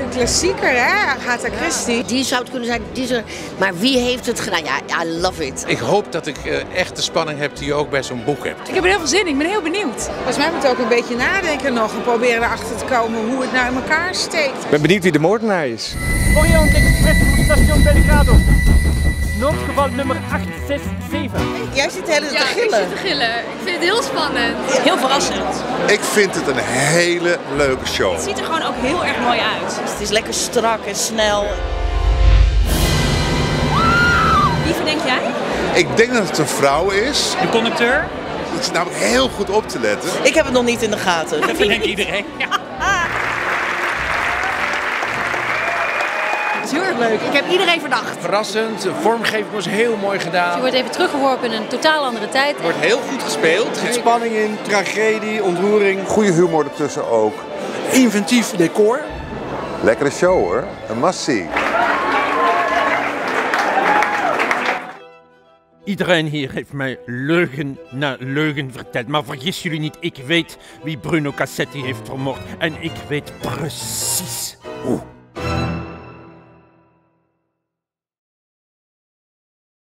een klassieker, hè? Agatha Christie. Die zou het kunnen zijn, maar wie heeft het gedaan? Ja, I love it. Ik hoop dat ik echt de spanning heb die je ook bij zo'n boek hebt. Ik heb er heel veel zin in, ik ben heel benieuwd. Volgens mij moet je ook een beetje nadenken nog en proberen erachter te komen hoe het nou in elkaar steekt. Ik ben benieuwd wie de moordenaar is. Orient Express voor station Belgrado. Noodgeval nummer 867. Jij zit de hele tijd te Ja, ik gillen. zit te gillen. Ik vind het heel spannend. Heel verrassend. Ik vind het een hele leuke show. Het ziet er gewoon ook heel erg mooi uit. Het is lekker strak en snel. Wie verdenk jij? Ik denk dat het een vrouw is. De conducteur? Ik zit namelijk heel goed op te letten. Ik heb het nog niet in de gaten. Dat verdenkt iedereen. Ja. Het is heel erg leuk. Ik heb iedereen verdacht. Verrassend, de vormgeving was heel mooi gedaan. Je wordt even teruggeworpen in een totaal andere tijd. Er wordt heel goed gespeeld. Er zit spanning in, tragedie, ontroering. Goede humor ertussen ook. Inventief decor. Lekkere show hoor. Een must-see. Iedereen hier heeft mij leugen na leugen verteld. Maar vergis jullie niet, ik weet wie Bruno Cassetti heeft vermoord. En ik weet precies hoe.